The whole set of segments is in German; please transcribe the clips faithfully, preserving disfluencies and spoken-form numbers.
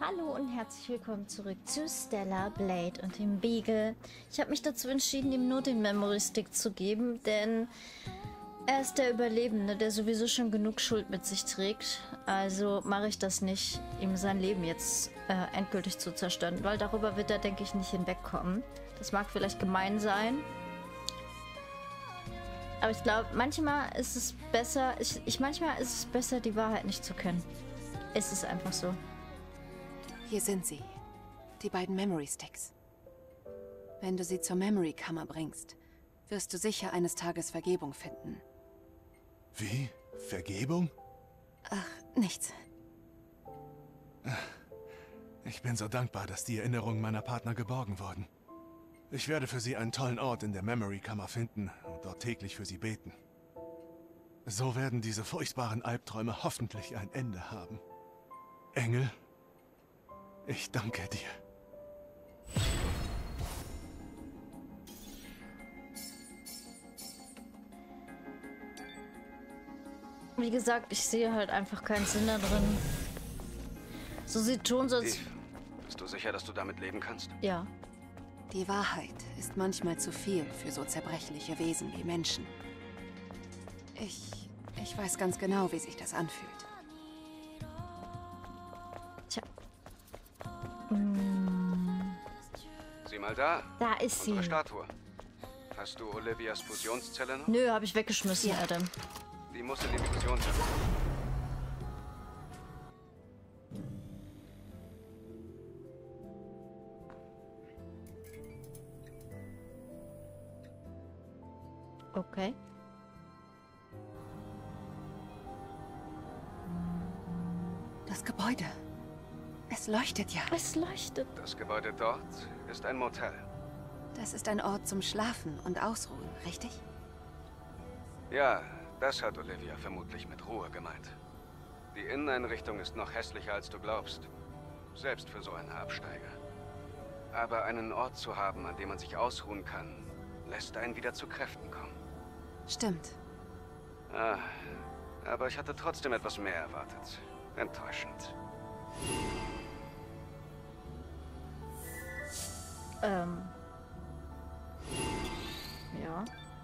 Hallo und herzlich willkommen zurück zu Stellar Blade und dem Beagle. Ich habe mich dazu entschieden, ihm nur den Memory Stick zu geben, denn er ist der Überlebende, der sowieso schon genug Schuld mit sich trägt. Also mache ich das nicht, ihm sein Leben jetzt äh, endgültig zu zerstören, weil darüber wird er, denke ich, nicht hinwegkommen. Das mag vielleicht gemein sein. Aber ich glaube, manchmal ist es besser, ich, ich manchmal ist es besser, die Wahrheit nicht zu kennen. Es ist einfach so. Hier sind sie. Die beiden Memory Sticks. Wenn du sie zur Memory-Kammer bringst, wirst du sicher eines Tages Vergebung finden. Wie? Vergebung? Ach, nichts. Ich bin so dankbar, dass die Erinnerungen meiner Partner geborgen wurden. Ich werde für sie einen tollen Ort in der Memory-Kammer finden und dort täglich für sie beten. So werden diese furchtbaren Albträume hoffentlich ein Ende haben. Engel, ich danke dir. Wie gesagt, ich sehe halt einfach keinen Sinn da drin. So sieht schon so als... Eve, bist du sicher, dass du damit leben kannst? Ja. Die Wahrheit ist manchmal zu viel für so zerbrechliche Wesen wie Menschen. Ich... ich weiß ganz genau, wie sich das anfühlt. Tja. Hm. Sieh mal da. Da ist sie. Unsere Statue. Hast du Olivias Fusionszelle noch? Nö, habe ich weggeschmissen, Ja. Adam. Die muss in die Fusionszelle. Okay. Das Gebäude. Es leuchtet ja. Es leuchtet. Das Gebäude dort ist ein Motel. Das ist ein Ort zum Schlafen und Ausruhen, richtig? Ja, das hat Olivia vermutlich mit Ruhe gemeint. Die Inneneinrichtung ist noch hässlicher, als du glaubst. Selbst für so einen Absteiger. Aber einen Ort zu haben, an dem man sich ausruhen kann, lässt einen wieder zu Kräften kommen. Stimmt. Ah, aber ich hatte trotzdem etwas mehr erwartet. Enttäuschend. Ähm. Ja.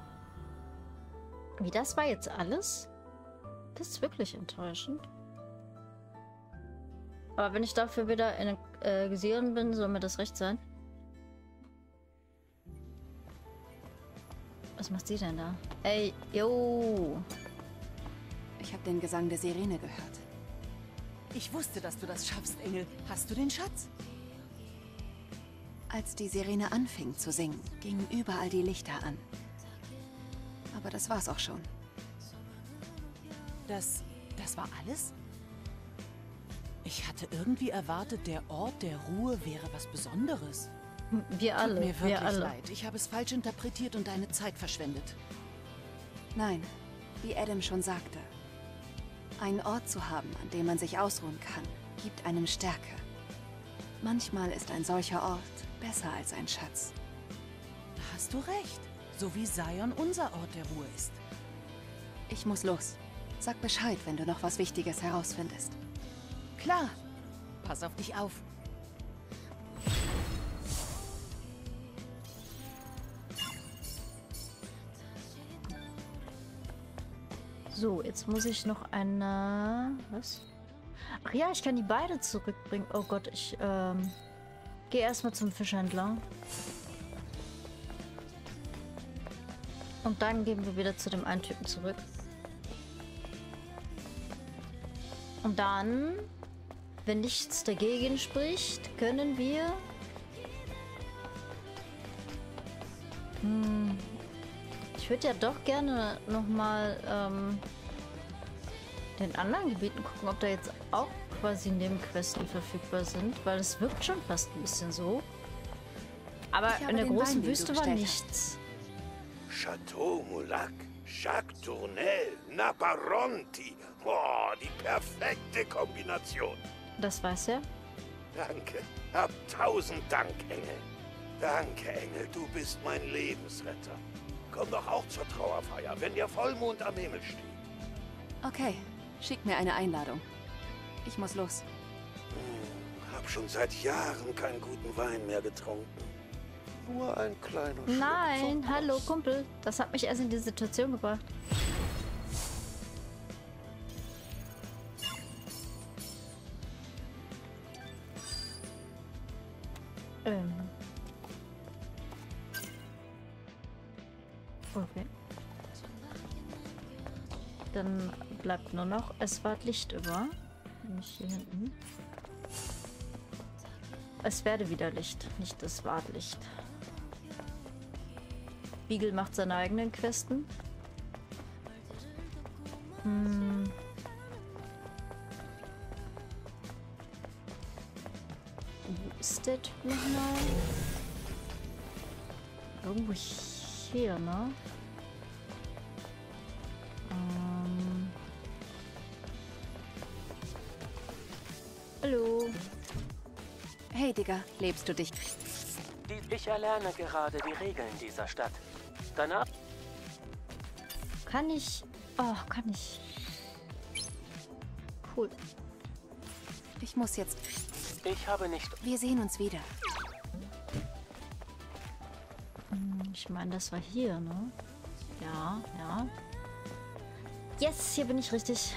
Wie, das war jetzt alles? Das ist wirklich enttäuschend. Aber wenn ich dafür wieder in äh, Gesehen bin, soll mir das recht sein. Was macht sie denn da? Ey, yo. Ich habe den Gesang der Sirene gehört. Ich wusste, dass du das schaffst, Engel. Hast du den Schatz? Als die Sirene anfing zu singen, gingen überall die Lichter an. Aber das war's auch schon. Das... das war alles? Ich hatte irgendwie erwartet, der Ort der Ruhe wäre was Besonderes. Wir alle, Tut mir wirklich wir alle. leid. Ich habe es falsch interpretiert und deine Zeit verschwendet. Nein, wie Adam schon sagte. Einen Ort zu haben, an dem man sich ausruhen kann, gibt einem Stärke. Manchmal ist ein solcher Ort besser als ein Schatz. Da hast du recht. So wie Zion unser Ort der Ruhe ist. Ich muss los. Sag Bescheid, wenn du noch was Wichtiges herausfindest. Klar. Pass auf dich auf. So, jetzt muss ich noch eine... Was? Ach ja, ich kann die beide zurückbringen. Oh Gott, ich ähm, gehe erstmal zum Fischhändler. Und dann gehen wir wieder zu dem einen Typen zurück. Und dann, wenn nichts dagegen spricht, können wir... Hm, ich würde ja doch gerne nochmal ähm, den anderen Gebieten gucken, ob da jetzt auch quasi Nebenquesten verfügbar sind, weil es wirkt schon fast ein bisschen so. Aber Ich habe in der den großen Wein, den Wüste du war bestellt nichts. Chateau Moulac, Jacques Tournel, Naparonti. Oh, die perfekte Kombination. Das weiß er. Danke. Hab tausend Dank, Engel. Danke, Engel. Du bist mein Lebensretter. Komm doch auch zur Trauerfeier, wenn der Vollmond am Himmel steht. Okay, schick mir eine Einladung. Ich muss los. Hab habe schon seit Jahren keinen guten Wein mehr getrunken. Nur ein kleiner Schluck Nein, zum hallo Prost. Kumpel. Das hat mich erst in die Situation gebracht. Ähm. Okay. Dann bleibt nur noch, es ward Licht über. Nicht hier hinten. Es werde wieder Licht, nicht es ward Licht. Beagle macht seine eigenen Questen. Hm. Wo ist der Typ nochmal? Irgendwo hier, ne? Ähm. Hallo. Hey, Digga, lebst du dich? Die, ich erlerne gerade die Regeln dieser Stadt. Danach... Kann ich... Oh, kann ich... Cool. Ich muss jetzt... Ich habe nicht... Wir sehen uns wieder. Hm, ich meine, das war hier, ne? Ja, ja. Yes, hier bin ich richtig.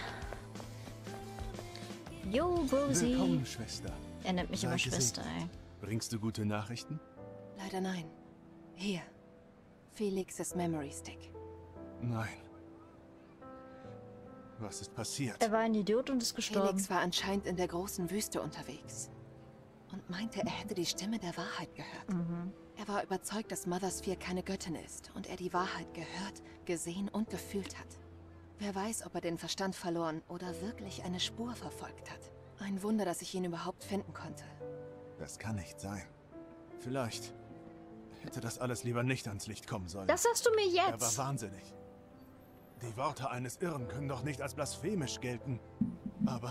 Yo, Rosie. Willkommen, Schwester. Er nennt mich Sei immer gesegnet. Schwester, ey. Bringst du gute Nachrichten? Leider nein. Hier. Felix's Memory Stick. Nein. Was ist passiert? Er war ein Idiot und ist gestorben. Felix war anscheinend in der großen Wüste unterwegs. Und meinte, er hätte die Stimme der Wahrheit gehört. Mhm. Er war überzeugt, dass Mother Sphere keine Göttin ist und er die Wahrheit gehört, gesehen und gefühlt hat. Wer weiß, ob er den Verstand verloren oder wirklich eine Spur verfolgt hat. Ein Wunder, dass ich ihn überhaupt finden konnte. Das kann nicht sein. Vielleicht hätte das alles lieber nicht ans Licht kommen sollen. Das sagst du mir Er war jetzt. wahnsinnig. Die Worte eines Irren können doch nicht als blasphemisch gelten. Aber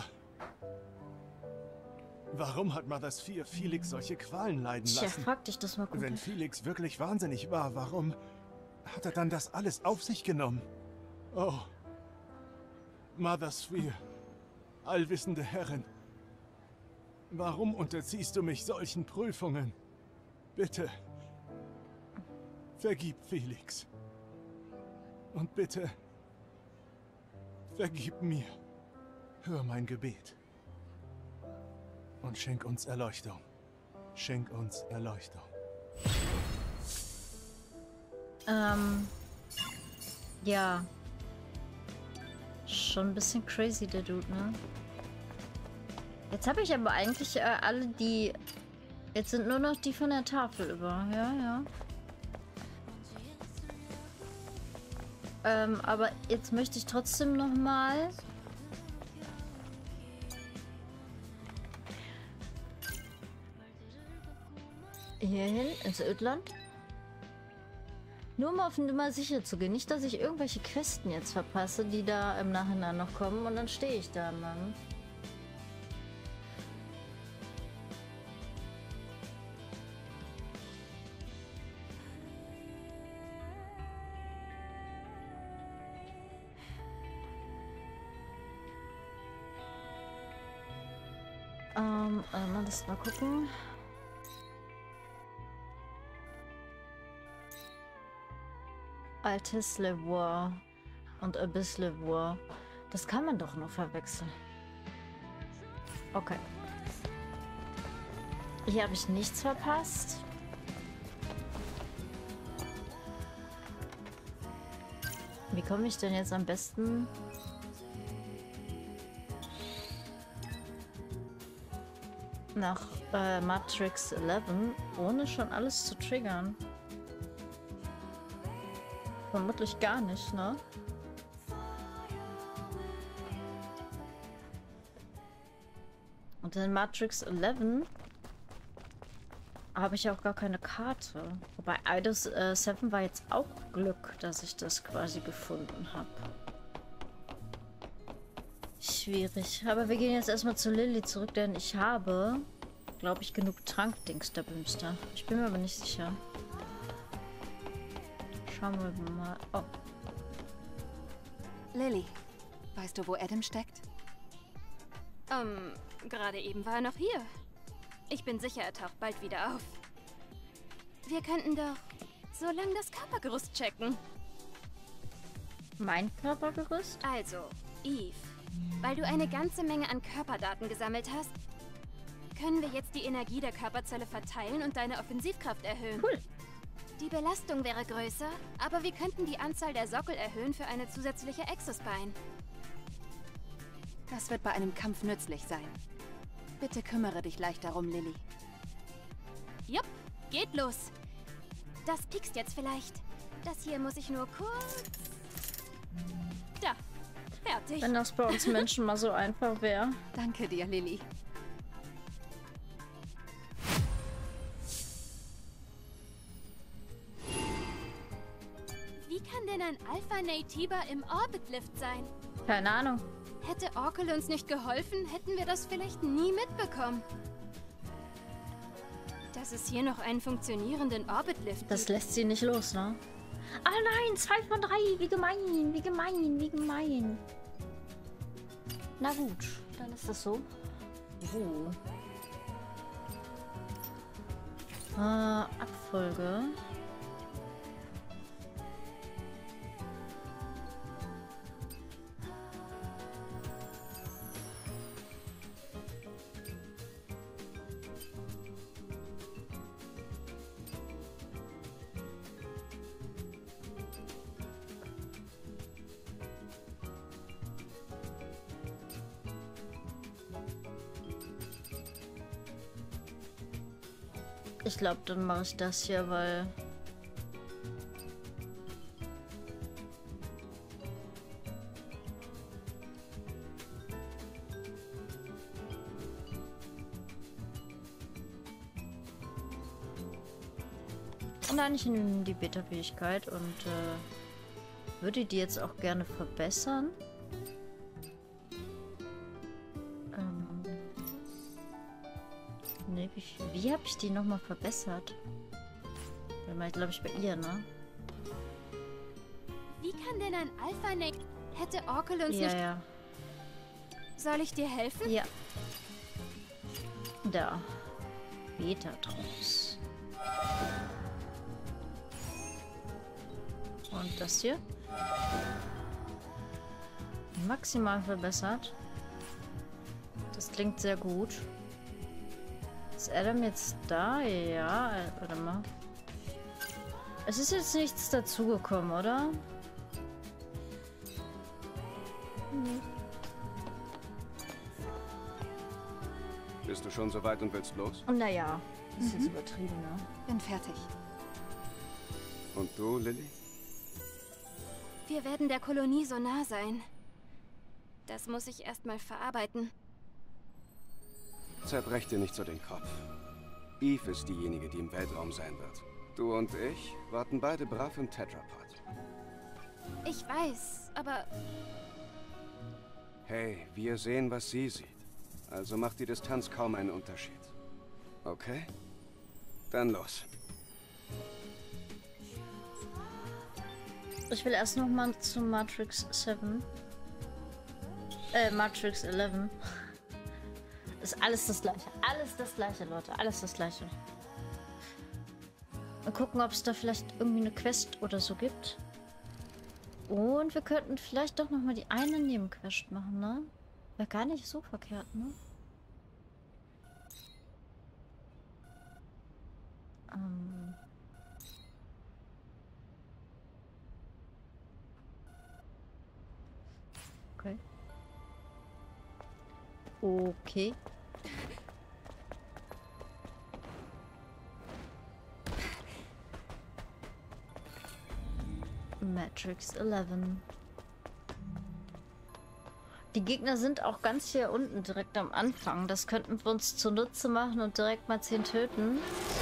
warum hat Mother Sphere Felix solche Qualen leiden Tja, lassen? frag dich das mal, Kumpel. Wenn Felix wirklich wahnsinnig war, warum hat er dann das alles auf sich genommen? Oh, Mother Sphere, allwissende Herrin, warum unterziehst du mich solchen Prüfungen? Bitte, vergib Felix. Und bitte, vergib mir. Hör mein Gebet. Und schenk uns Erleuchtung. Schenk uns Erleuchtung. Ähm. Ja. Schon ein bisschen crazy, der Dude, ne? Jetzt habe ich aber eigentlich äh, alle die... Jetzt sind nur noch die von der Tafel über. Ja, ja. Ähm, aber jetzt möchte ich trotzdem noch mal... hierhin, ins Ödland. Nur um auf Nummer sicher zu gehen. Nicht, dass ich irgendwelche Questen jetzt verpasse, die da im Nachhinein noch kommen und dann stehe ich da, Mann. Ähm, äh, mal das mal gucken. Altes Levoir und Abyss Levoir. Das kann man doch nur verwechseln. Okay. Hier habe ich nichts verpasst. Wie komme ich denn jetzt am besten... nach äh, Matrix elf, ohne schon alles zu triggern? Vermutlich gar nicht, ne? Und in Matrix elf habe ich auch gar keine Karte. Wobei Eidos äh, sieben war jetzt auch Glück, dass ich das quasi gefunden habe. Schwierig. Aber wir gehen jetzt erstmal zu Lilly zurück, denn ich habe, glaube ich, genug Trankdings der Bümster. Ich bin mir aber nicht sicher. Schauen wir mal. Oh. Lilly, weißt du, wo Adam steckt? Ähm, gerade eben war er noch hier. Ich bin sicher, er taucht bald wieder auf. Wir könnten doch so lange das Körpergerüst checken. Mein Körpergerüst? Also, Eve, weil du eine ganze Menge an Körperdaten gesammelt hast, können wir jetzt die Energie der Körperzelle verteilen und deine Offensivkraft erhöhen. Cool. Die Belastung wäre größer, aber wir könnten die Anzahl der Sockel erhöhen für eine zusätzliche Exospine. Das wird bei einem Kampf nützlich sein. Bitte kümmere dich leicht darum, Lilly. Jupp, geht los. Das piekst jetzt vielleicht. Das hier muss ich nur kurz... Da, fertig. Wenn das bei uns Menschen mal so einfach wäre. Danke dir, Lilly. Wie kann denn ein Alpha-Natiba im Orbit-Lift sein? Keine Ahnung. Hätte Orkel uns nicht geholfen, hätten wir das vielleicht nie mitbekommen. Dass es hier noch einen funktionierenden Orbit-Lift Das gibt. lässt sie nicht los, ne? Ah nein, zwei von drei. Wie gemein, wie gemein, wie gemein. Na gut, dann ist das so. So. Äh, Abfolge. Ich glaube, dann mache ich das hier, weil... Nein, ich nehme die Beta-Fähigkeit und äh, würde die jetzt auch gerne verbessern. Ähm... Nee, wie, wie habe ich die nochmal verbessert? Weil, glaube ich, bei ihr, ne? Wie kann denn ein Alpha-Nate... Hätte Orkel uns Ja, nicht... ja. Soll ich dir helfen? Ja. Da. Beta-Trunks. Und das hier? Maximal verbessert. Das klingt sehr gut. Ist Adam jetzt da? Ja, äh, warte mal. Es ist jetzt nichts dazugekommen, oder? Hm. Bist du schon soweit und willst los? Naja, das ist jetzt übertrieben, ne? Bin fertig. Und du, Lilly? Wir werden der Kolonie so nah sein. Das muss ich erstmal verarbeiten. Zerbrech dir nicht so den Kopf. Eve ist diejenige, die im Weltraum sein wird. Du und ich warten beide brav im Tetrapod. Ich weiß, aber Hey, wir sehen, was sie sieht. Also macht die Distanz kaum einen Unterschied. Okay? Dann los. Ich will erst noch mal zu Matrix sieben. Äh, Matrix elf. Ist alles das gleiche. Alles das gleiche, Leute. Alles das gleiche. Mal gucken, ob es da vielleicht irgendwie eine Quest oder so gibt. Und wir könnten vielleicht doch noch mal die eine Nebenquest machen, ne? Wäre gar nicht so verkehrt, ne? Ähm... Okay. Okay. Matrix elf. Die Gegner sind auch ganz hier unten direkt am Anfang. Das könnten wir uns zunutze machen und direkt mal zehn töten.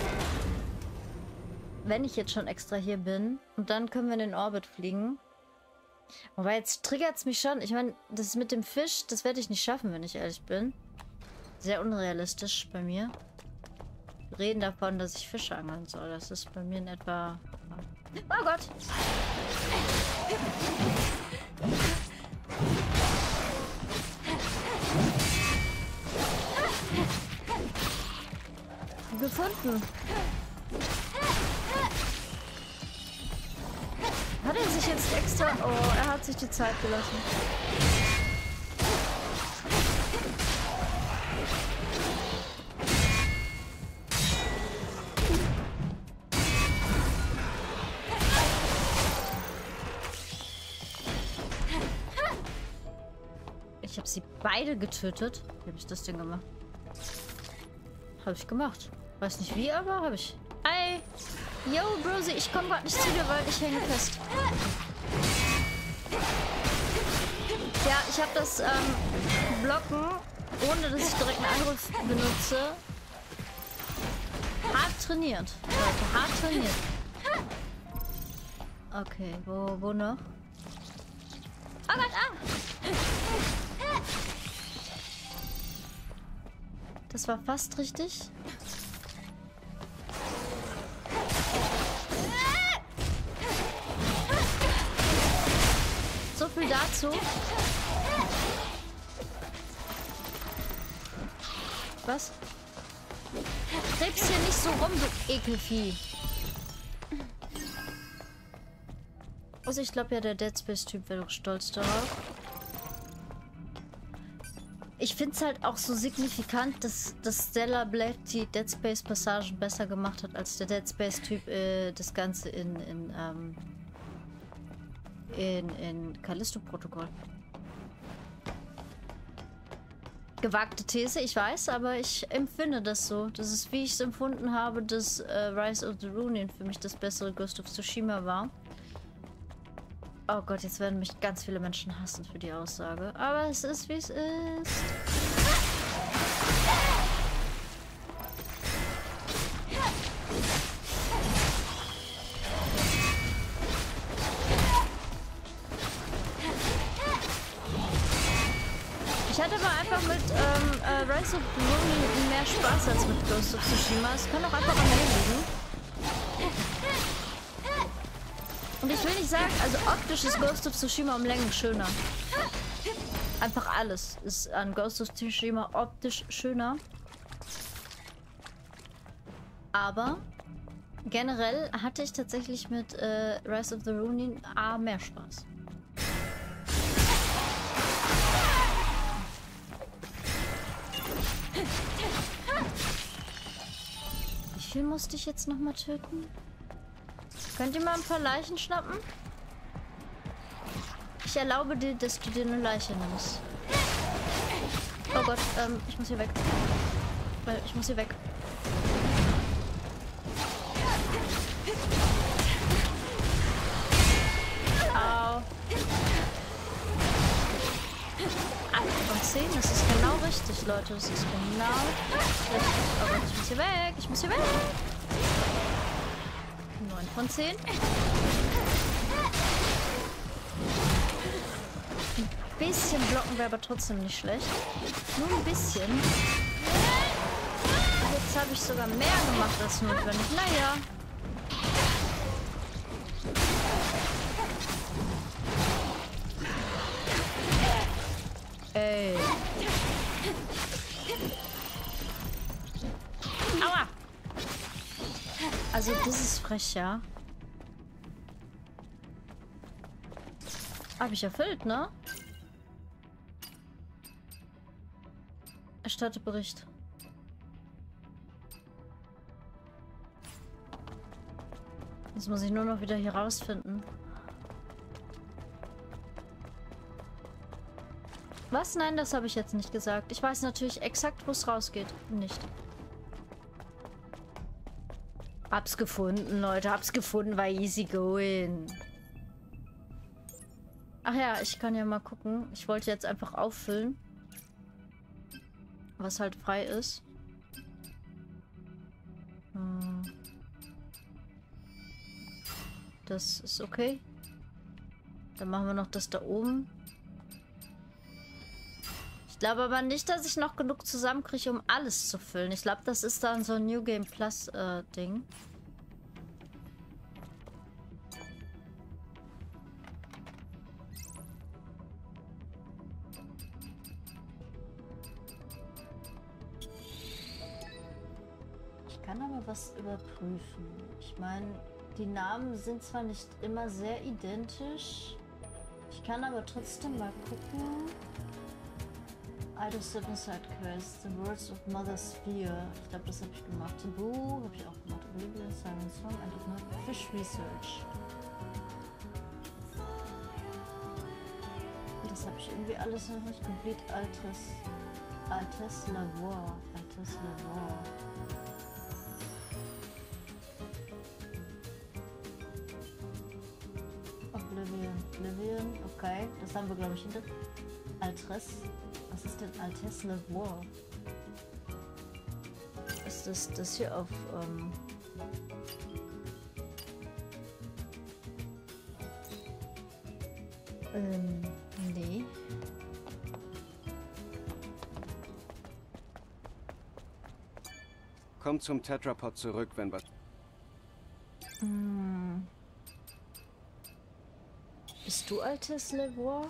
Wenn ich jetzt schon extra hier bin. Und dann können wir in den Orbit fliegen. Wobei, jetzt triggert es mich schon. Ich meine, das mit dem Fisch, das werde ich nicht schaffen, wenn ich ehrlich bin. Sehr unrealistisch bei mir. Wir reden davon, dass ich Fische angeln soll. Das ist bei mir in etwa... Oh Gott! gefunden. Hat er sich jetzt extra... Oh, er hat sich die Zeit gelassen. Ich habe sie beide getötet. Wie habe ich das denn gemacht? Habe ich gemacht. Weiß nicht wie, aber habe ich. Hi! Yo, Brosi, ich komme gerade nicht zu dir, weil ich hänge fest. Ja, ich habe das ähm, Blocken, ohne dass ich direkt einen Angriff benutze, hart trainiert. Leute, hart trainiert. Okay, wo, wo noch? Oh Gott, ah! Das war fast richtig. So viel dazu. Was? Krebs hier nicht so rum, du Ekelvieh. Also ich glaube ja, der Dead Space-Typ wäre doch stolz darauf. Ich finde es halt auch so signifikant, dass, dass Stellar Blade die Dead Space-Passagen besser gemacht hat, als der Dead Space-Typ äh, das Ganze in, in, ähm, in, in Callisto-Protokoll. Gewagte These, ich weiß, aber ich empfinde das so. Das ist, wie ich es empfunden habe, dass äh, Rise of the Ronin für mich das bessere Ghost of Tsushima war. Oh Gott, jetzt werden mich ganz viele Menschen hassen für die Aussage. Aber es ist, wie es ist. Ich hatte aber einfach mit ähm, äh, Rise of the Ronin mehr Spaß als mit Ghost of Tsushima. Es kann auch einfach an mir liegen. Und ich will nicht sagen, also optisch ist Ghost of Tsushima um Längen schöner. Einfach alles ist an Ghost of Tsushima optisch schöner. Aber generell hatte ich tatsächlich mit äh, Rise of the Ronin A mehr Spaß. Wie viel musste ich jetzt nochmal töten? Könnt ihr mal ein paar Leichen schnappen? Ich erlaube dir, dass du dir eine Leiche nimmst. Oh Gott, ähm, ich muss hier weg. Weil ich muss hier weg. Au. acht von zehn, das ist genau richtig, Leute. Das ist genau richtig. Oh Gott, ich muss hier weg. Ich muss hier weg. neun von zehn. Ein bisschen blocken wäre aber trotzdem nicht schlecht. Nur ein bisschen. Jetzt habe ich sogar mehr gemacht als notwendig. Naja. Ey. Aua. Also das ist frech, ja. Habe ich erfüllt, ne? Erstatte Bericht. Jetzt muss ich nur noch wieder hier rausfinden. Was? Nein, das habe ich jetzt nicht gesagt. Ich weiß natürlich exakt, wo es rausgeht. Nicht. Hab's gefunden, Leute. Hab's gefunden, war easy going. Ach ja, ich kann ja mal gucken. Ich wollte jetzt einfach auffüllen. Was halt frei ist. Hm. Das ist okay. Dann machen wir noch das da oben. Ich glaube aber nicht, dass ich noch genug zusammenkriege, um alles zu füllen. Ich glaube, das ist dann so ein New Game Plus äh, Ding. kann aber was überprüfen. Ich meine, die Namen sind zwar nicht immer sehr identisch. Ich kann aber trotzdem mal gucken. Idle Seven Side Quest, The Words of Mother Sphere. Ich glaube, das habe ich gemacht. Taboo habe ich auch gemacht. Oblivion, Silent Song, and of not Fish Research. Das habe ich irgendwie alles noch nicht komplett. Altes, altes Labor, altes Labor. Oblivion, Oblivion, okay, das haben wir glaube ich hinter. Altres, was ist denn Altes Labor? Ist das das hier auf ähm ähm nee. Komm zum Tetrapod zurück, wenn was... Hm. Bist du Altes Labor?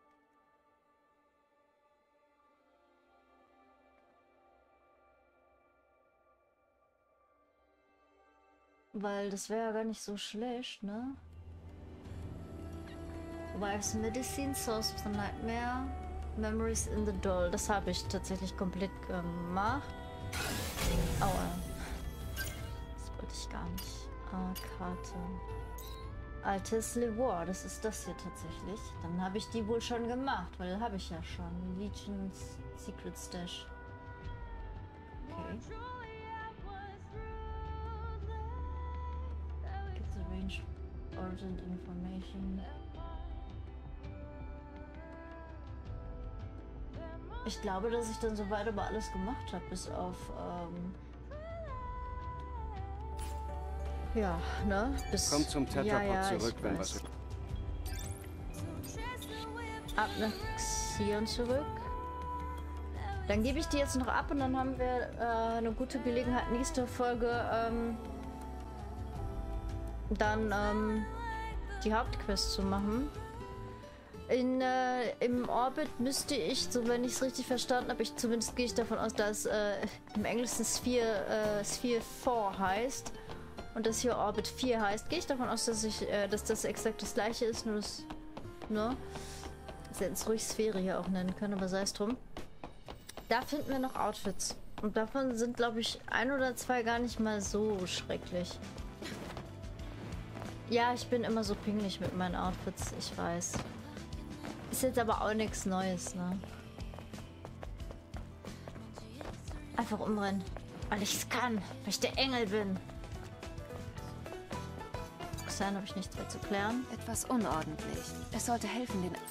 Weil das wäre ja gar nicht so schlecht, ne? Wife's Medicine, Source of the Nightmare, Memories in the Doll. Das habe ich tatsächlich komplett gemacht. Aua. Das wollte ich gar nicht. Ah, Karte. Altes Labor, das ist das hier tatsächlich. Dann habe ich die wohl schon gemacht, weil habe ich ja schon. Legion's Secret Stash. Okay. Get the range urgent information. Ich glaube, dass ich dann soweit aber alles gemacht habe, bis auf ähm ja, ne? Bis Komm zum Tetrapod ja, ja, zurück, wenn was... Ab nach Xion zurück. Dann gebe ich die jetzt noch ab und dann haben wir äh, eine gute Gelegenheit, nächste Folge ähm, dann ähm, die Hauptquest zu machen. In, äh, im Orbit müsste ich, so wenn ich es richtig verstanden habe, ich zumindest gehe ich davon aus, dass äh, im Englischen Sphere, äh, Sphere vier heißt und das hier Orbit vier heißt, gehe ich davon aus, dass ich, äh, dass das exakt das gleiche ist, nur das, ne? Sie hätten es ruhig Sphäre hier auch nennen können, aber sei es drum. Da finden wir noch Outfits. Und davon sind, glaube ich, ein oder zwei gar nicht mal so schrecklich. Ja, ich bin immer so pingelig mit meinen Outfits, ich weiß. Ist jetzt aber auch nichts Neues, ne? Einfach umrennen. Weil ich es kann. Weil ich der Engel bin. Xan habe ich nichts mehr zu klären. Etwas unordentlich. Es sollte helfen, den...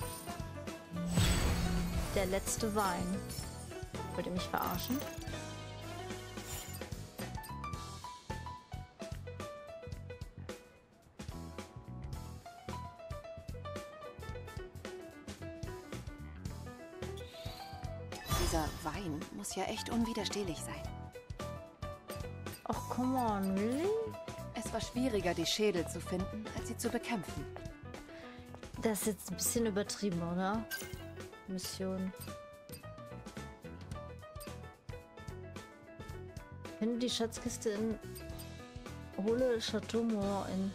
Der letzte Wein. Wollt ihr mich verarschen? Dieser Wein muss ja echt unwiderstehlich sein. Ach, come on, really? Es war schwieriger, die Schädel zu finden, als sie zu bekämpfen. Das ist jetzt ein bisschen übertrieben, oder? Mission. Finde die Schatzkiste in... Hole Chateau Mort in...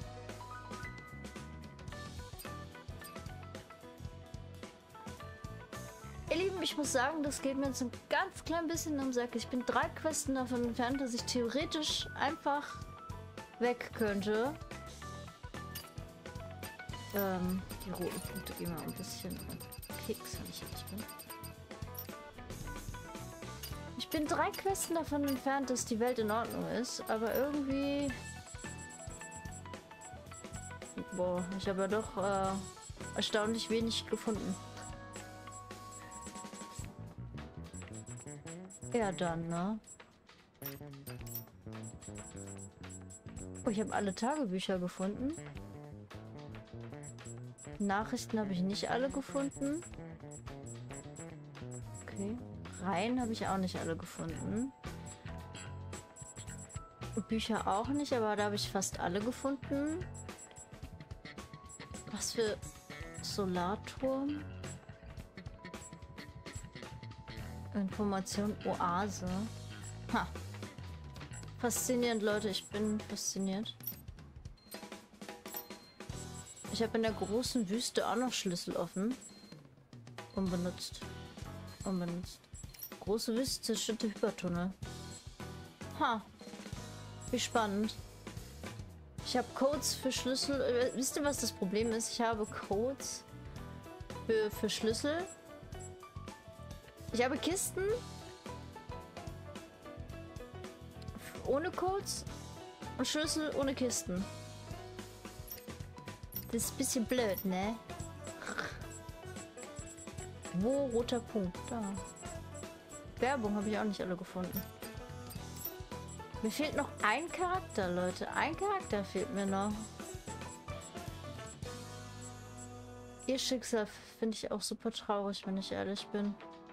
Ihr Lieben, ich muss sagen, das geht mir jetzt ein ganz klein bisschen am Sack. Ich bin drei Questen davon entfernt, dass ich theoretisch einfach weg könnte. Ähm, die roten Punkte gehen wir ein bisschen Keks, wenn ich ehrlich bin. Ich bin drei Questen davon entfernt, dass die Welt in Ordnung ist, aber irgendwie... Boah, ich habe ja doch äh, erstaunlich wenig gefunden. Ja, dann, ne? Oh, ich habe alle Tagebücher gefunden. Nachrichten habe ich nicht alle gefunden. Okay. Reihen habe ich auch nicht alle gefunden. Bücher auch nicht, aber da habe ich fast alle gefunden. Was für Solarturm? Information Oase. Ha. Faszinierend, Leute. Ich bin fasziniert. Ich habe in der großen Wüste auch noch Schlüssel offen. Unbenutzt. Unbenutzt. Große Wüste, zerstörte Hypertunnel. Ha. Wie spannend. Ich habe Codes für Schlüssel. Äh, wisst ihr, was das Problem ist? Ich habe Codes für, für Schlüssel. Ich habe Kisten ohne Codes und Schlüssel ohne Kisten. Das ist ein bisschen blöd, ne? Wo roter Punkt? Da. Werbung habe ich auch nicht alle gefunden. Mir fehlt noch ein Charakter, Leute. Ein Charakter fehlt mir noch. Ihr Schicksal finde ich auch super traurig, wenn ich ehrlich bin.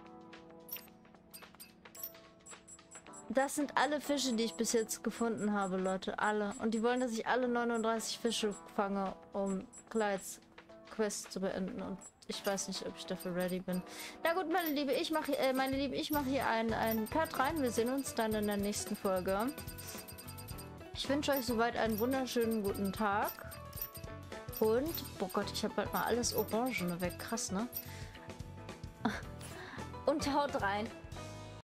Das sind alle Fische, die ich bis jetzt gefunden habe, Leute. Alle. Und die wollen, dass ich alle neununddreißig Fische fange, um Clydes Quest zu beenden. Und ich weiß nicht, ob ich dafür ready bin. Na gut, meine Liebe, ich mache äh, meine Liebe, ich mache hier einen, einen Cut rein. Wir sehen uns dann in der nächsten Folge. Ich wünsche euch soweit einen wunderschönen guten Tag. Und, oh Gott, ich habe bald mal alles Orangene weg. Krass, ne? Und haut rein.